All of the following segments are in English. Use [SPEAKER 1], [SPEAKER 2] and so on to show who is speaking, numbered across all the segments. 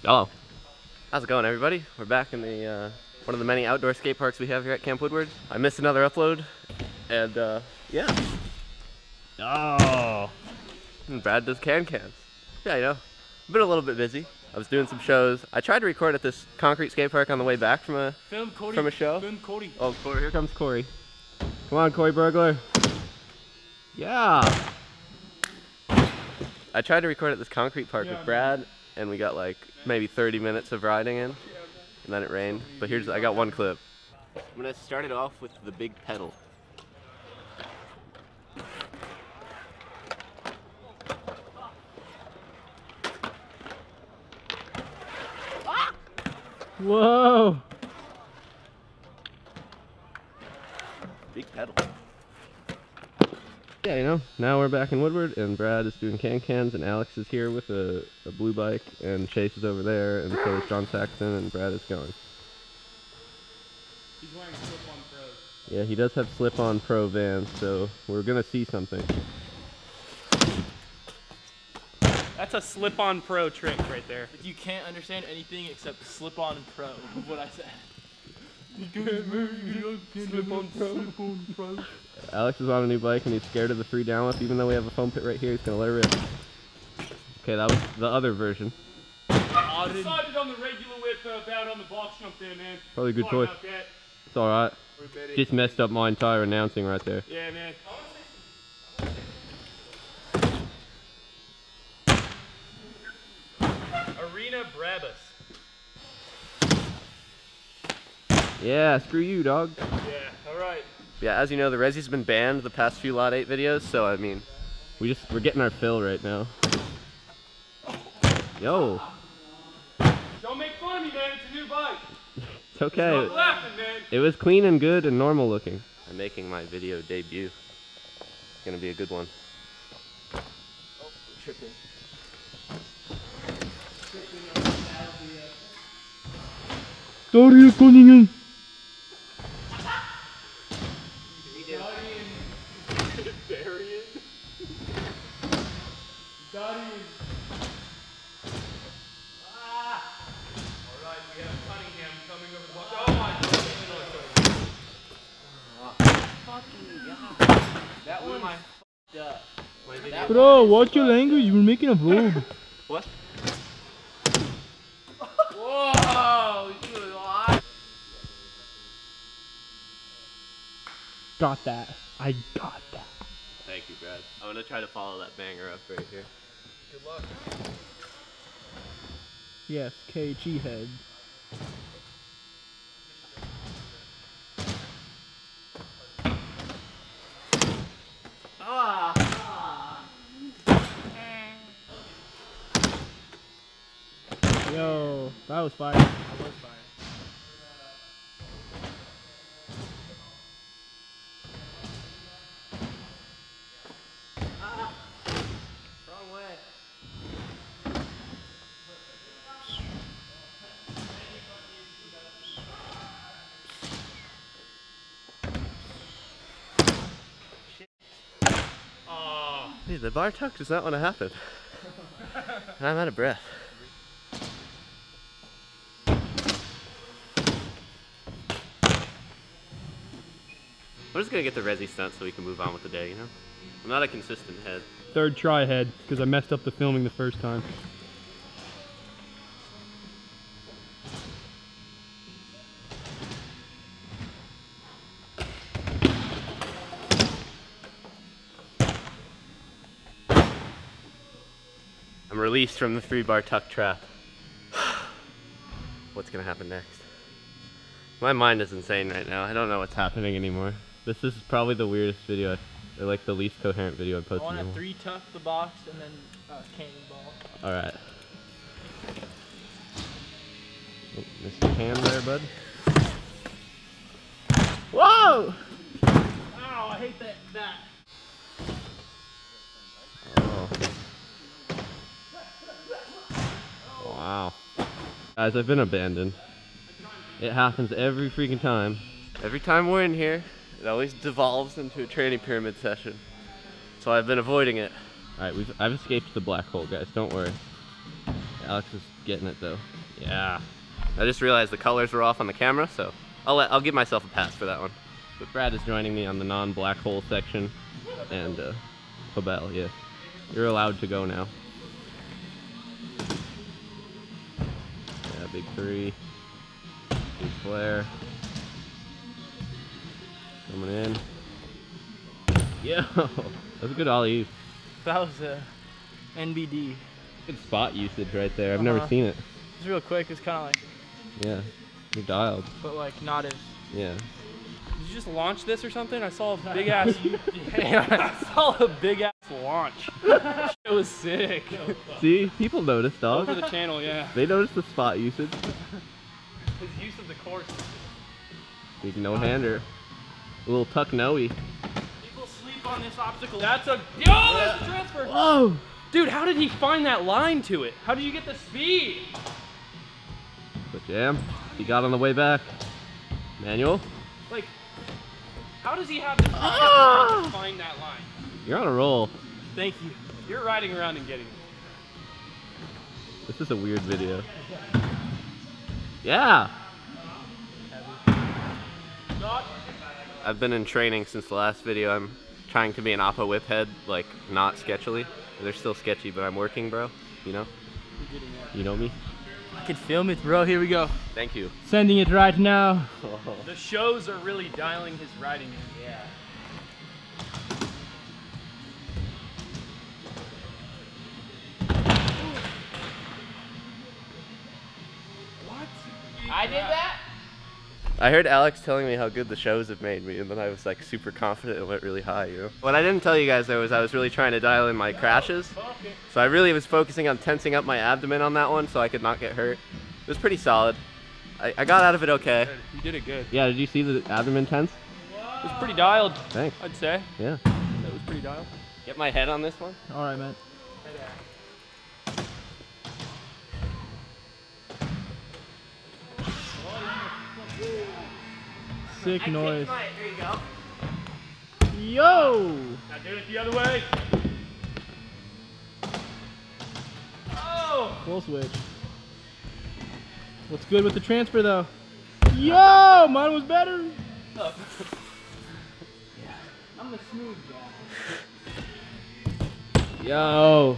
[SPEAKER 1] Oh, how's it going, everybody? We're back in the one of the many outdoor skate parks we have here at Camp Woodward. I missed another upload, and yeah. Oh, and Brad does cans. Yeah, you know, I've been a little bit busy. I was doing some shows. I tried to record at this concrete skate park on the way back from a show.
[SPEAKER 2] Film Cody.
[SPEAKER 1] Oh, Corey, here comes Corey. Come on, Corey Burglar. Yeah. I tried to record at this concrete park with Brad, and we got like maybe 30 minutes of riding in, and then it rained. But here's, I got one clip. I'm gonna start it off with the big pedal.
[SPEAKER 2] Whoa!
[SPEAKER 1] Big pedal. Yeah, you know, now we're back in Woodward, and Brad is doing cans, and Alex is here with a blue bike, and Chase is over there, and so is John Saxton, and Brad is going.
[SPEAKER 2] He's wearing slip-on pros.
[SPEAKER 1] Yeah, he does have slip-on pro Vans, so we're gonna see something.
[SPEAKER 2] That's a slip-on pro trick right there.
[SPEAKER 3] You can't understand anything except slip-on pro, is what I said.
[SPEAKER 2] Slip-on pro.
[SPEAKER 1] Alex is on a new bike, and he's scared of the 3 downlift, even though we have a foam pit right here. He's gonna let her rip. Okay, that was the other version.
[SPEAKER 2] I decided on the regular whip bound on the box jump there, man.
[SPEAKER 1] Probably a good choice. It's alright. Just messed up my entire announcing right there.
[SPEAKER 2] Yeah, man. Arena Brabus.
[SPEAKER 1] Yeah, screw you, dog.
[SPEAKER 2] Yeah, alright.
[SPEAKER 1] Yeah, as you know, the Resi's been banned the past few Lot 8 videos, so I mean, we're getting our fill right now. Yo.
[SPEAKER 2] Don't make fun of me, man. It's a new bike.
[SPEAKER 1] It's okay.
[SPEAKER 2] Stop laughing, man.
[SPEAKER 1] It was clean and good and normal looking. I'm making my video debut. It's gonna be a good one.
[SPEAKER 3] Oh, tripping.
[SPEAKER 2] Daria Koningen. Alright, we have Cunningham coming over the block. Oh my god.
[SPEAKER 3] That one my up.
[SPEAKER 2] Bro, watch your language, we're making a vlog.
[SPEAKER 1] What?
[SPEAKER 3] Whoa!
[SPEAKER 2] Got that. I got that.
[SPEAKER 1] Thank you, Brad. I'm gonna try to follow that banger up right here.
[SPEAKER 3] Good luck.
[SPEAKER 2] Yes, KG head. Yo, that was fire.
[SPEAKER 3] That was fire.
[SPEAKER 1] Wrong way.
[SPEAKER 2] Oh.
[SPEAKER 1] Hey, the bar tuck does not want to happen. I'm out of breath. I'm just gonna get the Resi stunt so we can move on with the day, you know? I'm not a consistent head.
[SPEAKER 2] Third try head, because I messed up the filming the first time.
[SPEAKER 1] I'm released from the 3-bar tuck trap. What's gonna happen next? My mind is insane right now. I don't know what's happening anymore. This is probably the weirdest video, or like the least coherent video I've
[SPEAKER 3] I
[SPEAKER 1] posted.
[SPEAKER 3] want
[SPEAKER 1] in a
[SPEAKER 3] to
[SPEAKER 1] while.
[SPEAKER 3] 3-tuck the box and then cannonball.
[SPEAKER 1] Alright. Oh, missed your hand there, bud. Whoa!
[SPEAKER 3] Ow, I hate that.
[SPEAKER 1] Oh. Wow. Guys, I've been abandoned. It happens every freaking time. Every time we're in here, it always devolves into a training pyramid session. So I've been avoiding it. Alright, I've escaped the black hole, guys. Don't worry. Alex is getting it though. Yeah. I just realized the colors were off on the camera, so I'll give myself a pass for that one. But Brad is joining me on the non-black hole section, and Hobel, yeah. You're allowed to go now. Yeah, big three. Big flare. Coming in. Yo, that's a good ollie.
[SPEAKER 3] That was a NBD.
[SPEAKER 1] Good spot usage right there. I've never seen it.
[SPEAKER 3] It's real quick. It's kind of like,
[SPEAKER 1] Yeah, you're dialed.
[SPEAKER 3] but like not as.
[SPEAKER 1] Yeah.
[SPEAKER 2] Did you just launch this or something? I saw a big ass. I saw a big ass launch. It was sick.
[SPEAKER 1] See, people notice, dog.
[SPEAKER 2] Over the channel, yeah.
[SPEAKER 1] They notice the spot usage.
[SPEAKER 2] His use of the course.
[SPEAKER 1] Big no-hander. A little tuck noey.
[SPEAKER 2] People sleep on this obstacle. That's a that's a transfer.
[SPEAKER 1] Whoa!
[SPEAKER 2] Dude, how did he find that line to it? How did you get the speed?
[SPEAKER 1] Good jam. He got on the way back. Manual.
[SPEAKER 2] Like, how does he have the freaking to find that line?
[SPEAKER 1] You're on a roll.
[SPEAKER 2] Thank you. You're riding around and getting it.
[SPEAKER 1] This is a weird video. Yeah! I've been in training since the last video. I'm trying to be an Oppo whip head, like, not sketchily. They're still sketchy, but I'm working, bro. You know? You know me?
[SPEAKER 3] I can film it, bro. Here we go.
[SPEAKER 1] Thank you.
[SPEAKER 3] Sending it right now.
[SPEAKER 2] The shows are really dialing his riding in.
[SPEAKER 3] Yeah.
[SPEAKER 2] What?
[SPEAKER 3] I did that?
[SPEAKER 1] I heard Alex telling me how good the shows have made me, and then I was like super confident and went really high, you know? What I didn't tell you guys though was I was really trying to dial in my crashes. So I really was focusing on tensing up my abdomen on that one so I could not get hurt. It was pretty solid. I got out of it okay.
[SPEAKER 2] You did it good.
[SPEAKER 1] Yeah, did you see the abdomen tense?
[SPEAKER 2] It was pretty dialed,
[SPEAKER 1] Thanks.
[SPEAKER 2] I'd say.
[SPEAKER 1] Yeah.
[SPEAKER 2] That was pretty dialed.
[SPEAKER 1] Get my head on this one?
[SPEAKER 3] All right, man. Sick noise.
[SPEAKER 1] There you go.
[SPEAKER 3] Yo!
[SPEAKER 2] Now do it the other way. Oh!
[SPEAKER 3] Full switch. What's good with the transfer though? Yo! Mine was better.
[SPEAKER 2] Up.
[SPEAKER 3] I'm the smooth guy.
[SPEAKER 1] Yo.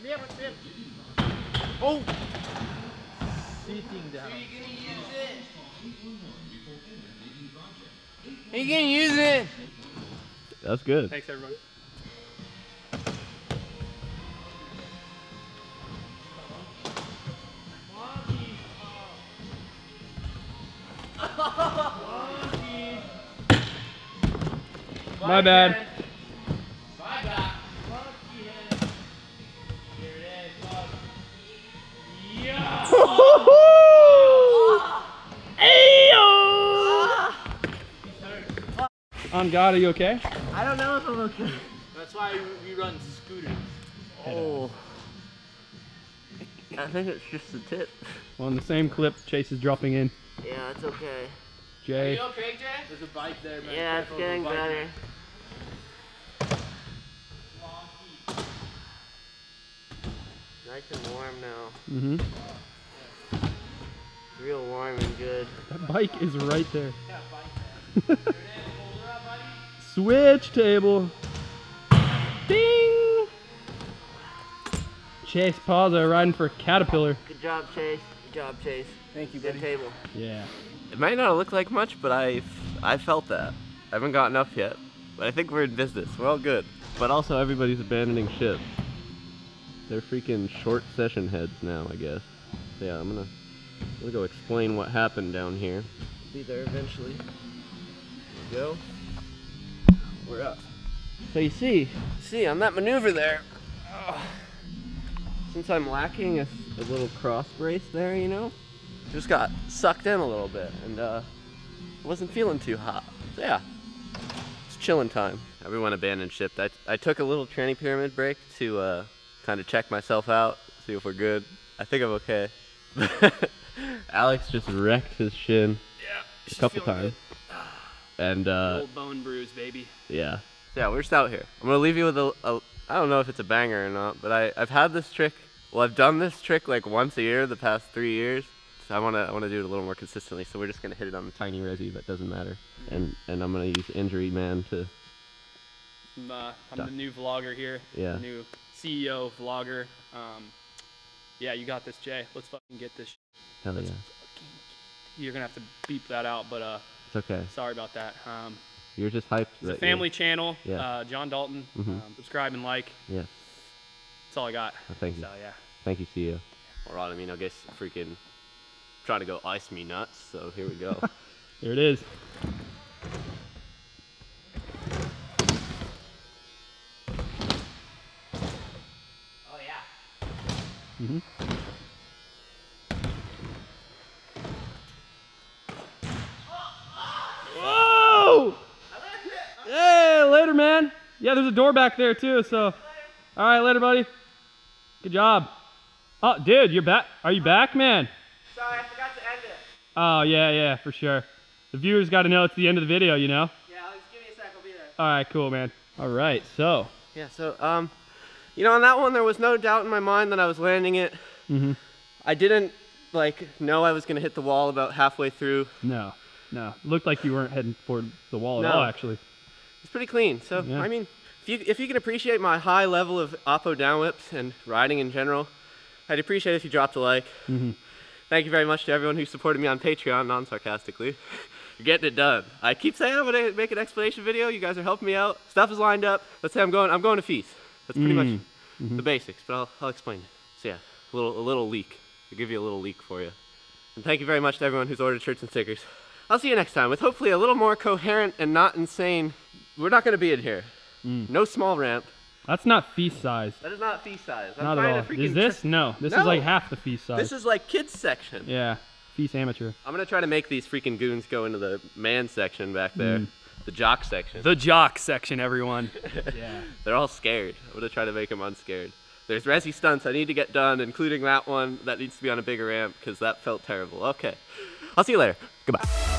[SPEAKER 3] Oh! Sitting down. Are you gonna use it?
[SPEAKER 1] That's good.
[SPEAKER 2] Thanks, everyone.
[SPEAKER 3] My bad. On God, are you okay?
[SPEAKER 1] I don't know if I'm okay.
[SPEAKER 3] That's why we run scooters.
[SPEAKER 1] Oh. I think it's just the tip.
[SPEAKER 2] Well, in the same clip, Chase is dropping in.
[SPEAKER 1] Yeah, it's okay.
[SPEAKER 2] Jay.
[SPEAKER 3] okay, Jay? There's a bike there, man.
[SPEAKER 1] Yeah, it's
[SPEAKER 3] Careful,
[SPEAKER 1] getting
[SPEAKER 3] there's a bike
[SPEAKER 1] better. Nice and warm now.
[SPEAKER 2] Mm-hmm.
[SPEAKER 1] Real warm and good.
[SPEAKER 2] That bike is right there. Switch table. Ding! Chase Pazza riding for Caterpillar.
[SPEAKER 1] Good job, Chase. Good job, Chase.
[SPEAKER 3] Thank you,
[SPEAKER 1] Good
[SPEAKER 3] buddy.
[SPEAKER 1] table.
[SPEAKER 2] Yeah.
[SPEAKER 1] It might not look like much, but I felt that. I haven't gotten up yet, but I think we're in business. We're all good. But also, everybody's abandoning ship. They're freaking short session heads now, I guess. So yeah, I'm gonna go explain what happened down here. Be there eventually. There we go. We're up. So you see on that maneuver there, since I'm lacking a little cross brace there, you know, just got sucked in a little bit and wasn't feeling too hot. So yeah, it's chilling time. Everyone abandoned ship. I took a little tranny pyramid break to kind of check myself out, see if we're good. I think I'm okay. Alex just wrecked his shin a couple times. And
[SPEAKER 2] Old bone bruise, baby.
[SPEAKER 1] yeah. So yeah, we're just out here. I'm gonna leave you with I don't know if it's a banger or not, but I've had this trick Well, I've done this trick like once a year the past 3 years. So I wanna do it a little more consistently. So we're just gonna hit it on the tiny resi, that doesn't matter. And I'm gonna use Injury Man to.
[SPEAKER 2] I'm the new vlogger here.
[SPEAKER 1] Yeah.
[SPEAKER 2] New CEO vlogger. Yeah, you got this, Jay. Let's fucking get this.
[SPEAKER 1] Hell yeah.
[SPEAKER 2] You're gonna have to beep that out, but
[SPEAKER 1] It's okay.
[SPEAKER 2] sorry about that.
[SPEAKER 1] You're just hyped.
[SPEAKER 2] It's a family channel.
[SPEAKER 1] Yeah.
[SPEAKER 2] John Dalton.
[SPEAKER 1] Mhm.
[SPEAKER 2] Subscribe and like.
[SPEAKER 1] Yeah.
[SPEAKER 2] That's all I got.
[SPEAKER 1] Oh, thank you.
[SPEAKER 2] So yeah.
[SPEAKER 1] Thank you, CEO. All right, I mean, I guess freaking trying to go ice me nuts. So here we go.
[SPEAKER 2] Here it is.
[SPEAKER 1] Oh yeah.
[SPEAKER 2] Mm-hmm. Whoa! Hey, later, man. Yeah, there's a door back there too. So, all right, later, buddy. Good job. Oh, dude, you're back. Are you back, man?
[SPEAKER 1] Sorry, I forgot to end it.
[SPEAKER 2] Oh yeah, for sure. The viewers got to know it's the end of the video, you know.
[SPEAKER 1] Yeah, just give me a sec. I'll be there.
[SPEAKER 2] All right, cool, man. All right, so.
[SPEAKER 1] Yeah. So you know, on that one there was no doubt in my mind that I was landing it.
[SPEAKER 2] Mm-hmm.
[SPEAKER 1] I didn't like know I was gonna hit the wall about halfway through.
[SPEAKER 2] No. Looked like you weren't heading toward the wall at
[SPEAKER 1] No.
[SPEAKER 2] all, actually.
[SPEAKER 1] It's pretty clean. So
[SPEAKER 2] Yeah.
[SPEAKER 1] I mean, if you can appreciate my high level of oppo down whips and riding in general, I'd appreciate it if you dropped a like.
[SPEAKER 2] Mm-hmm.
[SPEAKER 1] Thank you very much to everyone who supported me on Patreon, non-sarcastically. You're getting it done. I keep saying I'm gonna make an explanation video. You guys are helping me out. Stuff is lined up. Let's say I'm going to Feast. That's pretty much the basics, but I'll explain it. So yeah, a little leak. I'll give you a little leak for you. And thank you very much to everyone who's ordered shirts and stickers. I'll see you next time with hopefully a little more coherent and not insane. We're not gonna be in here. No small ramp.
[SPEAKER 2] That's not feast size.
[SPEAKER 1] That is not feast size. I'm
[SPEAKER 2] Not
[SPEAKER 1] trying
[SPEAKER 2] at
[SPEAKER 1] to
[SPEAKER 2] all.
[SPEAKER 1] freaking
[SPEAKER 2] Is this? No. This
[SPEAKER 1] No.
[SPEAKER 2] is like half the feast size.
[SPEAKER 1] This is like kids section.
[SPEAKER 2] Yeah. Feast amateur.
[SPEAKER 1] I'm gonna try to make these freaking goons go into the man section back there. The jock section.
[SPEAKER 2] The jock section, everyone. Yeah.
[SPEAKER 1] They're all scared. I'm gonna try to make them unscared. There's resi stunts I need to get done, including that one that needs to be on a bigger ramp because that felt terrible. Okay. I'll see you later. Goodbye.